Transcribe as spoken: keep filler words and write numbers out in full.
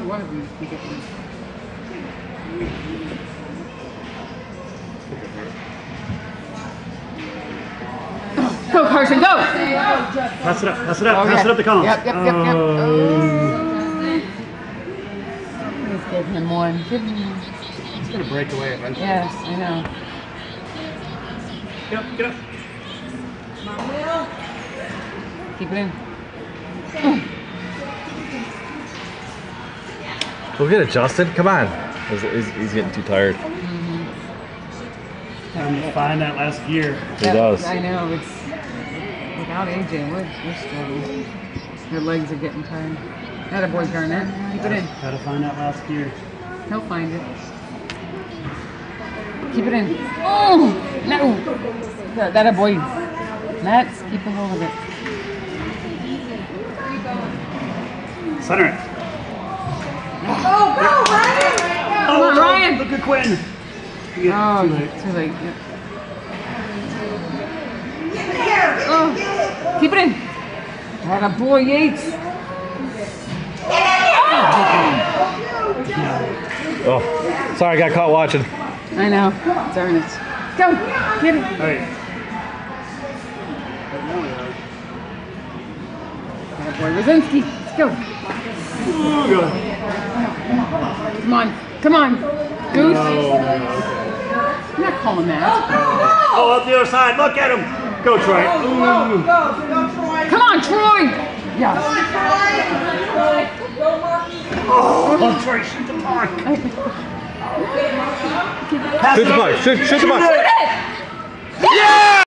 one of them can get one. Go, Carson, go! Pass it up, pass it up, Oh, pass yeah. it up the columns. Yep, yep, yep, yep. Oh. Please give him one. Give him one. It's going to break away eventually. Yes, I know. Get up, get up. Keep it in. Go get it, Justin. Come on. He's, he's, he's getting too tired. Mm-hmm. Time to find that last gear. He Yep, does. I know. It's without A J, we're, we're struggling. Your legs are getting tired. Atta boy, Garnett. Keep it in. Gotta find that last gear. He'll find it. Keep it in. Oh no! That, that a boy. Matt, keep a hold of it. Center it. Go, go, Ryan! Come on, no, Ryan. Look at Quinn. Oh, Yeah, too late. too late. Yeah. Get it here! Get Oh, it, get it! keep it in. Atta boy, Yates. Oh, sorry, I got caught watching. I know. Darn it. Go. Get it. All right. Atta boy, Rosinski. Let's go. Oh, God. Come on. Come on. Goose. No, no, okay. I'm not calling that. Oh, up the other side. Look at him. Go, Troy. Go, Ooh. go, go, Troy! Come on, Troy. Yes. Go, Marky! Oh, oh, Troy, shoot the puck. Shoot the puck. Shoot, shoot the puck. Shoot it. Yeah!